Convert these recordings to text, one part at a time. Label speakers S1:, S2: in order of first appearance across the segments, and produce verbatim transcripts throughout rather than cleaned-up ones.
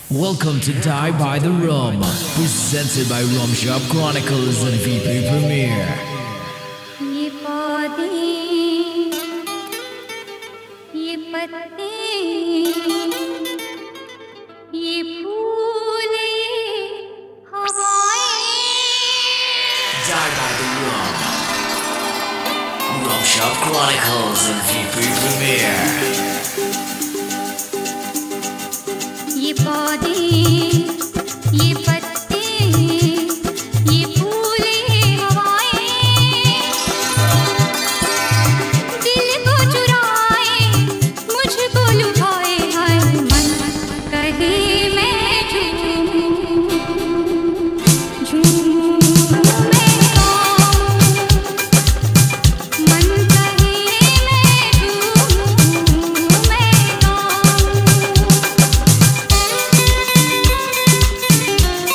S1: Welcome to Die by the Rum, presented by Rum Shop Chronicles and V P Premiere.
S2: ये पौधे, ये पत्ते, ये फूल, हवाएं।
S1: Die by the Rum, Rum Shop Chronicles and V P Premiere.
S2: ये पौधे, ये पत्ते, ये फूल, हवाएं, दिल को चुराए, मुझको लुभाए, हाय मन कहे मैं झूमूं, झूमूं मैं गाऊं, मन कहे मैं झूमूं मैं गाऊं।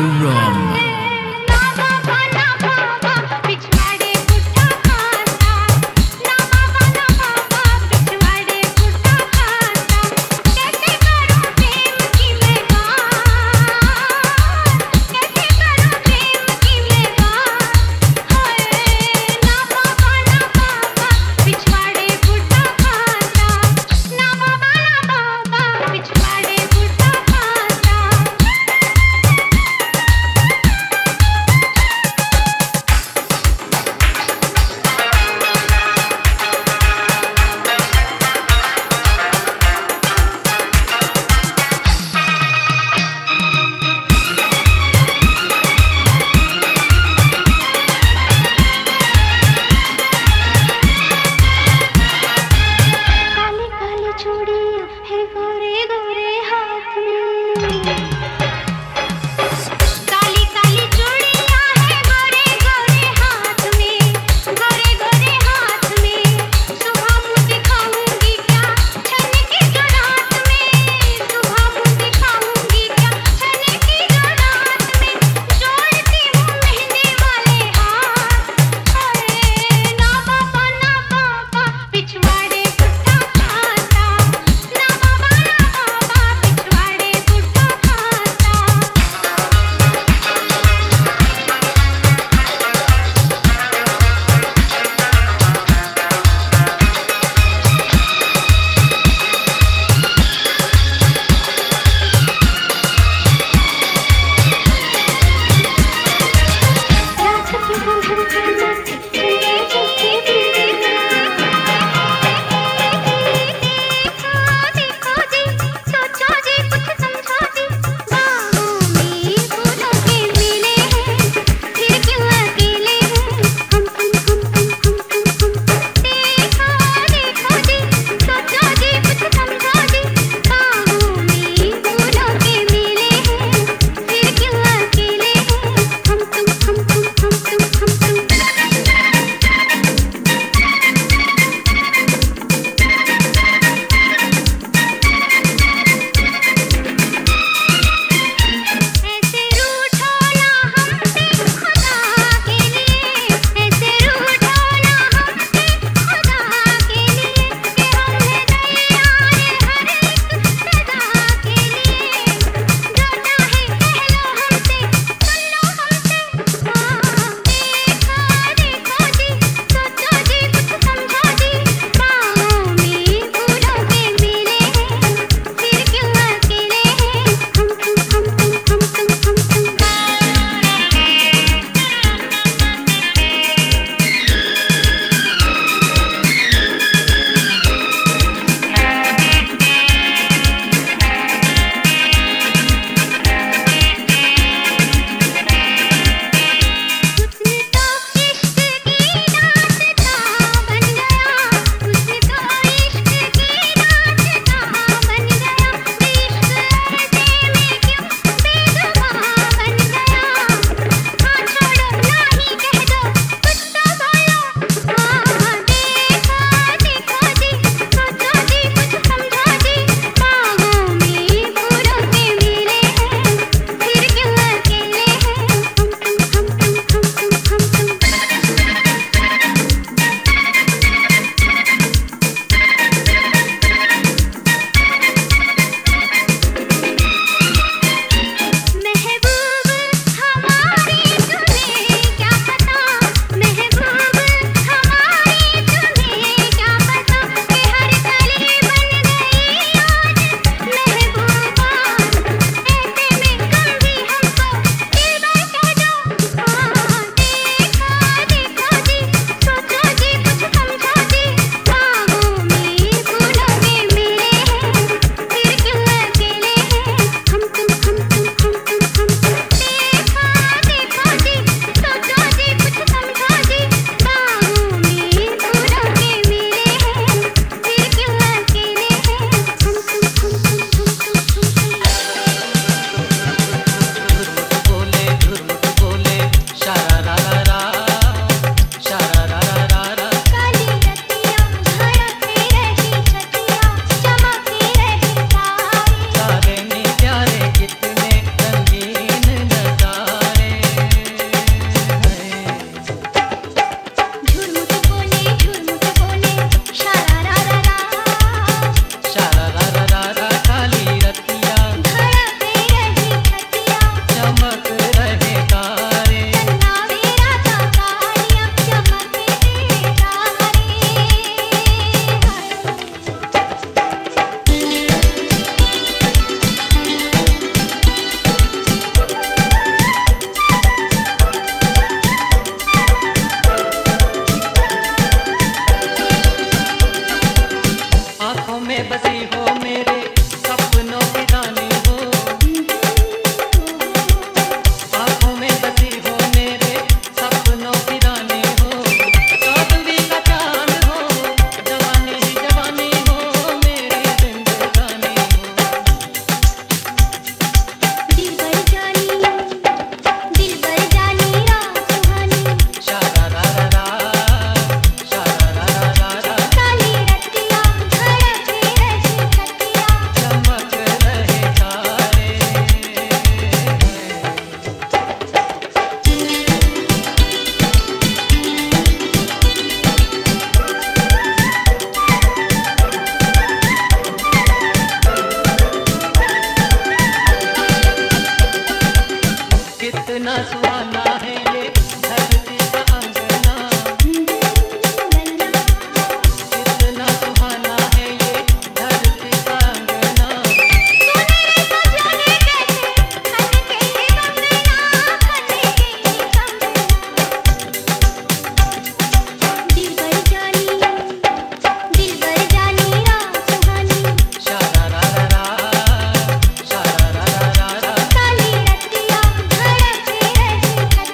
S1: the rum.
S2: ना बाबा ना बाबा पिछवाड़े पुट्ठा खाता, ना बाबा ना बाबा पिछवाड़े पुट्ठा खाता। कैसे करूं प्रेम की मैं बात, कैसे करूं प्रेम की मैं बात। हाय ना बाबा ना बाबा पिछवाड़े पुट्ठा खाता, ना बाबा ना बाबा पिछवाड़े पुट्ठा खाता।
S3: कितना सुहाना है ये धरती का अंगना, कितना सुहाना है ये धरती का अंगना।
S2: दिल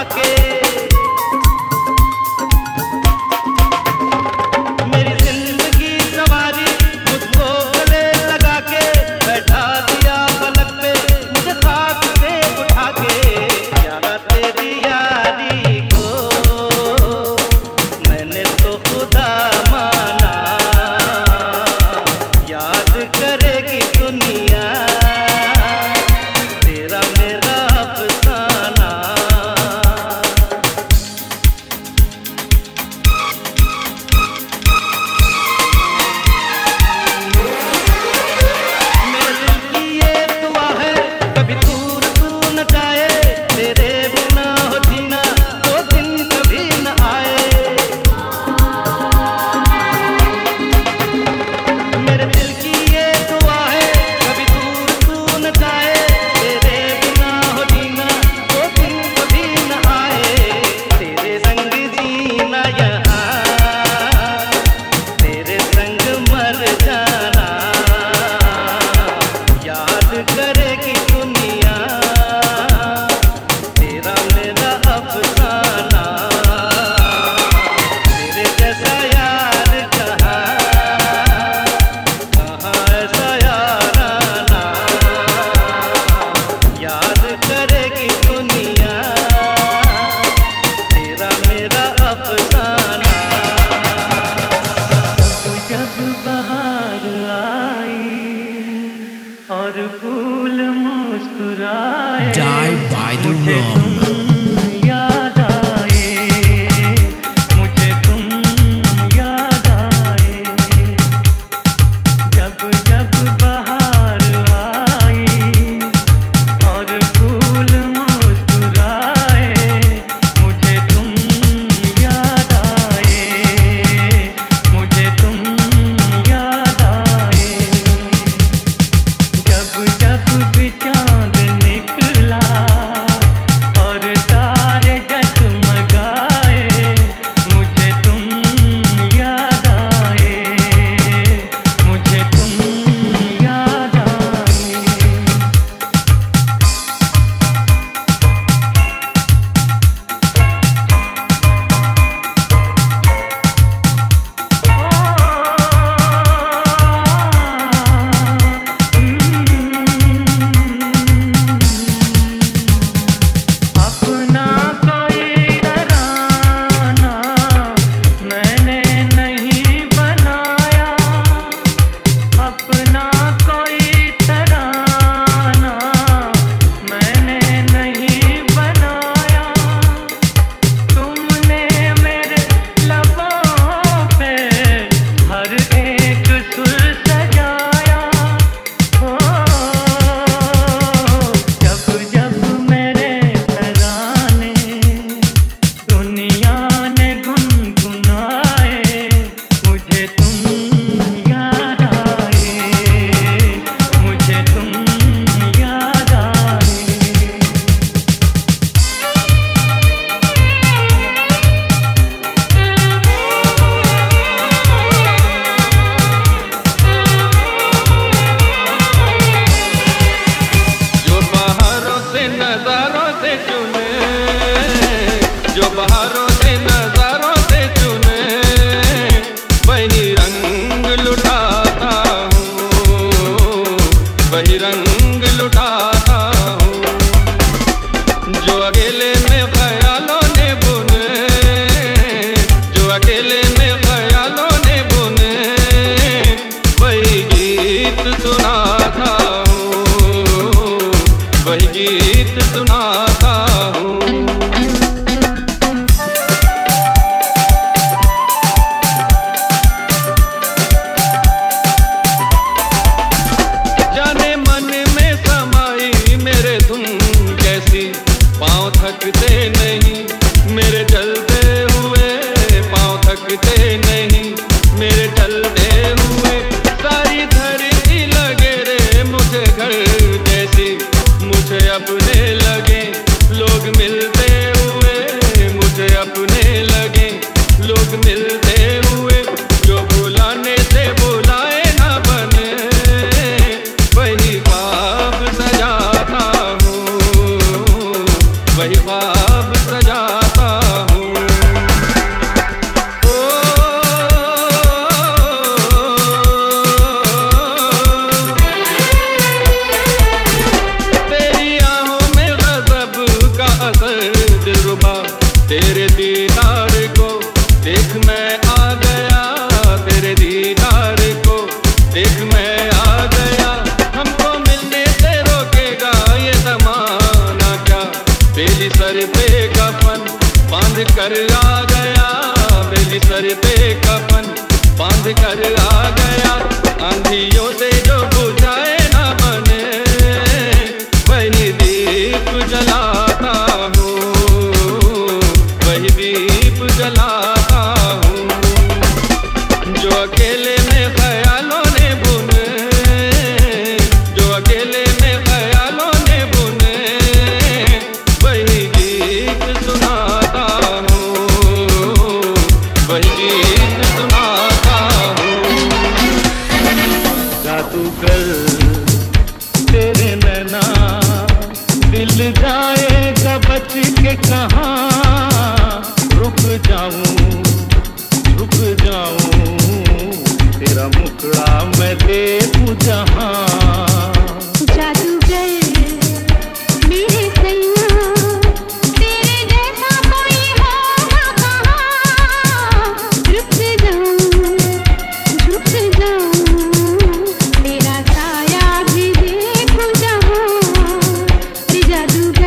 S3: के। मेरी जिंदगी सवारी मुझको गले लगा के, बैठा दिया पलक पे मुझे खाक से उठा के। यार तेरी यारी को मैंने तो खुदा माना, याद करेगी दुनिया तेरा मेरा अफसाना। मेरे दिल की ये दुआ है कभी दूर तू न जाए, तेरे बिना हो जीना वो दिन कभी न आए। मेरे दिल की ये दुआ है कभी दूर तू न जाए, तेरे बिना हो जीना वो दिन कभी न आए। तेरे संग जीना यहाँ, तेरे संग मर जाना, याद करेगी दुनिया तेरा मेरा अफसाना। तेरे जैसा यार कहाँ, कहाँ ऐसा याराना, याद करेगी दुनिया तेरा मेरा अफसाना। जब बहार आई और फूल मुस्कुराए,
S1: Die by the rum.
S3: याद आए, मुझे तुम याद आए। जब जब बहार आई और फूल मुस्कुराए, मुझे तुम याद आए, मुझे तुम याद आए। जब जब भी चांद निकला और तारे जगमगाए, मुझे तुम याद आए, मुझे तुम याद आए। अपना कोई तराना मैंने नहीं बनाया, अपना कोई तराना मैंने नहीं बनाया। तुमने मेरे लबों पे हर एक सुर सजाया। ओ जब जब मेरे तराने दुनिया ने गुनगुनाए, मुझे तुम याद आए, मुझे तुम याद आए। जो बहारों से नजारों से चुने, जो बहारों से नजारों से चुने, वही रंग लुटाता हूँ, वही रंग लुटाता हूँ। जो अकेले में ख्यालों ने बुने, जो अकेले में ख्यालों ने बुने, वही गीत सुनाता हूँ, वही गीत सुनाता हूँ। जाने मन में समाई मेरे तुम कैसी, पाँव थकते नहीं मेरे चलते हुए, पाँव थकते नहीं मेरे चलते हुए। सारी धरती लगे रे मुझे घर जैसी, मुझे अपने लगे लोग मिलते हुए, मुझे अपने लगे लोग मिलते हुए। जो बुलाने से बुलाए ना बने, वही ख्वाब सजाता हूँ, वही ख्वाब सजा
S4: तेरे दीदार को देख मैं आ गया, तेरे दीदार को देख मैं आ गया। हमको मिलने से रोकेगा ये ज़माना क्या, बेली सर पे कफन बांध कर आ गया, बेली सर पे कफन बांध कर आ गया। आंधियों से जो बुझाए ना बने, वही दीप जलाता हूँ, वही दीप जलाता हूँ। जो अकेले में ख्यालों ने बुने, जो अकेले में ख्यालों ने बुने, वही गीत सुनाता हूँ, वही गीत सुनाता हूँ। जादूगर तेरे नैना, दिल जाएगा बच के कहाँ, रुक जाऊं रुक जाऊं, तेरा मुखड़ा मैं देखूं जहाँ।
S2: जादूगर मेरे सैया, तेरे जैसा कोई होगा कहाँ, रुक जाऊं रुक जाऊं, तेरा साया भी देखूं जहाँ। रे जादूगर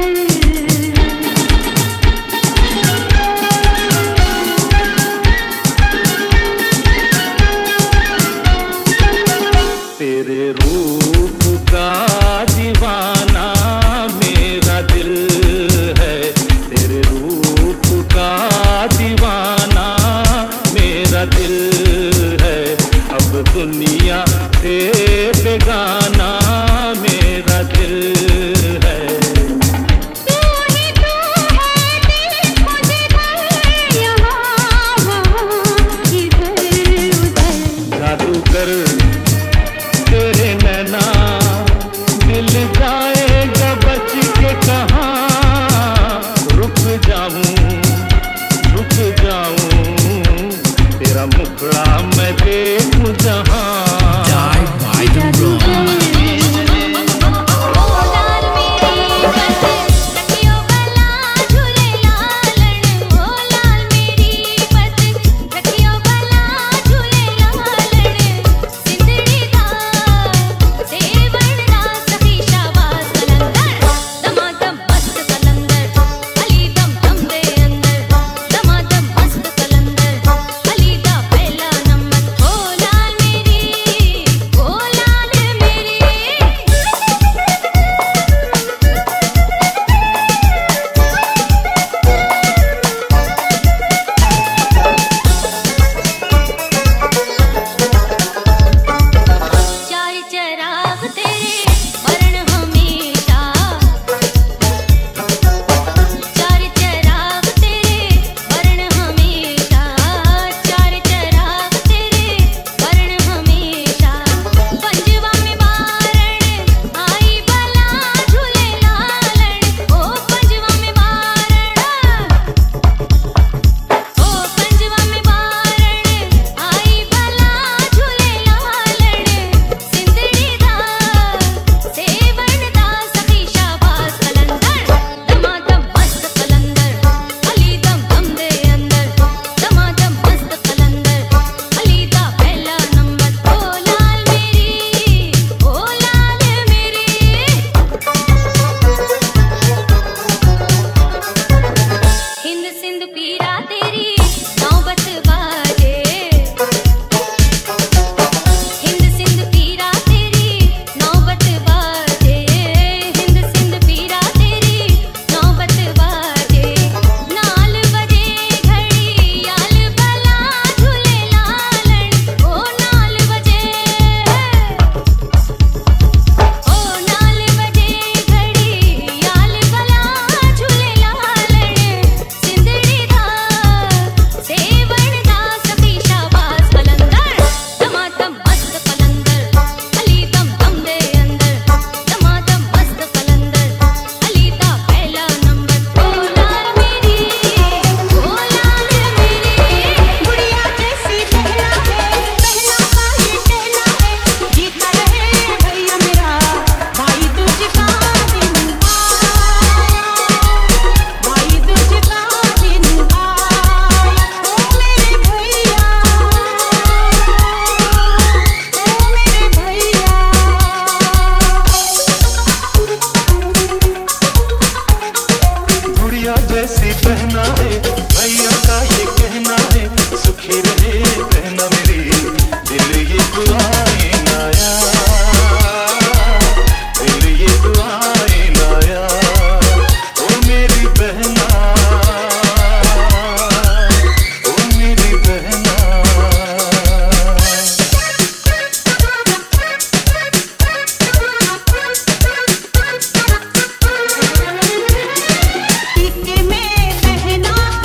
S4: मेरी बहना है, भैया का ये कहना है, सुखी रहे बहना मेरी, दिल ये दुआएं लाया, दिल ये दुआएं लाया, ओ मेरी बहना, ओ मेरी बहना।
S2: इसके में बहना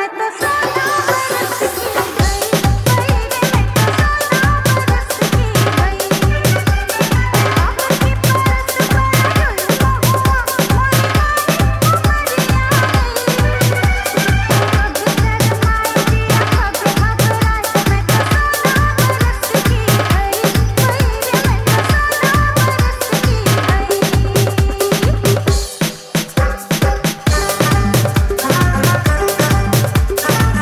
S2: Thank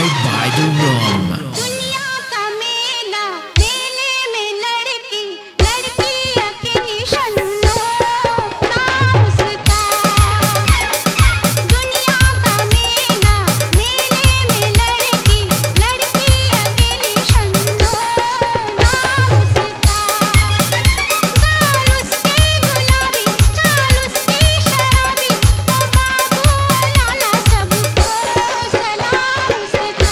S1: Die by the rum.
S2: दुनिया का मेला, मेले में लड़की, लड़की अकेली शन्नो, नाम उसका। दुनिया का मेला, मेले में लड़की, लड़की अकेली शन्नो, नाम उसका। गाल उसके गुलाबी, चाल उसकी शराबी, ओ बाबू लाला सबको सलाम उसका।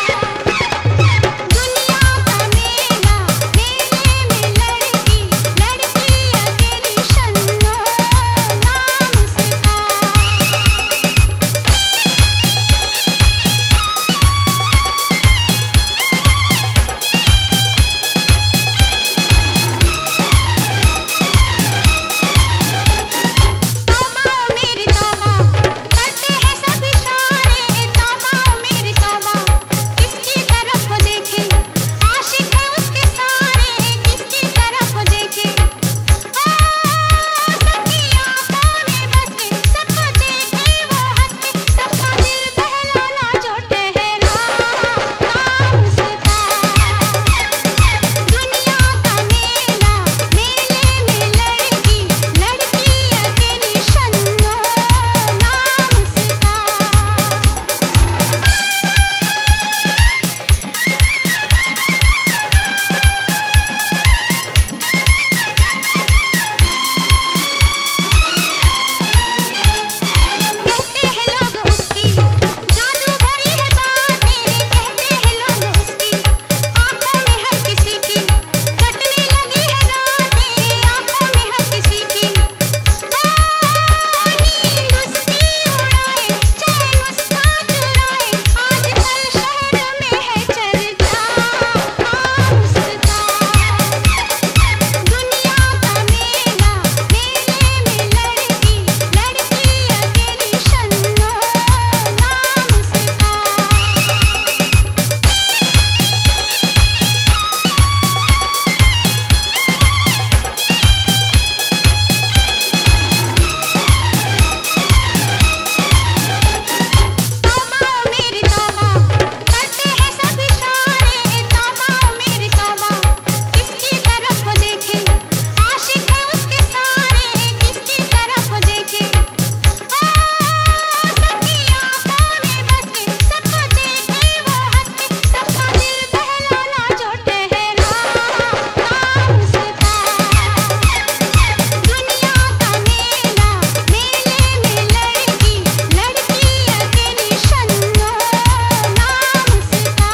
S2: दुनिया का मेला, मेले में लड़की, लड़की अकेली शन्नो, नाम उसका। तौबा मेरी तौबा, करते हैं सब इशारे, तौबा मेरी तौबा, किसकी तरफ देखे, आशिक है उसके सारे, किसकी तरफ देखे। ओ सबकी आँखों में बस के, सबको देखे वो हंस के, सबका दिल बहलाना जो ठहरा, नाम उसका। दुनिया का मेला, मेले में लड़की, लड़की अकेली शन्नो, नाम उसका। कहते हैं लोग उसकी जादू भरी है बातें, कहते हैं लोग उसकी आँखों में हर किसी की कटने लगी है रातें, आँखों में हर किसी की। ओ नींद उसकी उड़ाए, चैन उसका चुराए, आजकल शहर में है चर्चा, नाम उसका। दुनिया का मेला, मेले में लड़की, लड़की अकेली शन्नो, नाम उसका। तौबा मेरी तौबा, करते हैं सब इशारे, तौबा मेरी तौबा, किसकी तरफ देखे, आशिक है उसके सारे, किसकी तरफ देखे। ओ सबकी आँखों में बस के, सबको देखे वो हंस के, सबका दिल बहलाना जो ठहरा, नाम उसका। दुनिया का मेला, मेले में लड़की, लड़की अकेली शन्नो, नाम उसका।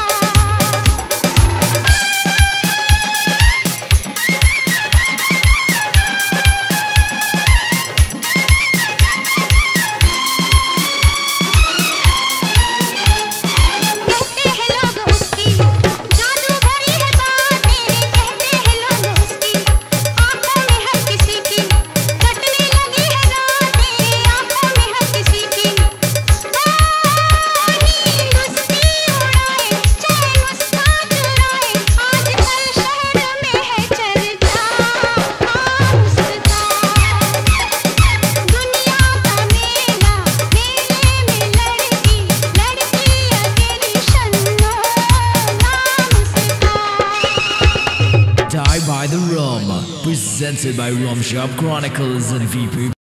S2: कहते हैं लोग उसकी जादू भरी है बातें, कहते हैं लोग उसकी आँखों में हर किसी की कटने लगी है रातें, आँखों में हर किसी की। ओ नींद उसकी उड़ाए, चैन उसका चुराए, आजकल शहर में है चर्चा, नाम उसका। दुनिया का मेला, मेले में लड़की, लड़की अकेली शन्नो, नाम उसका।
S1: Die by the rum. Presented by Rum Shop Chronicles and V P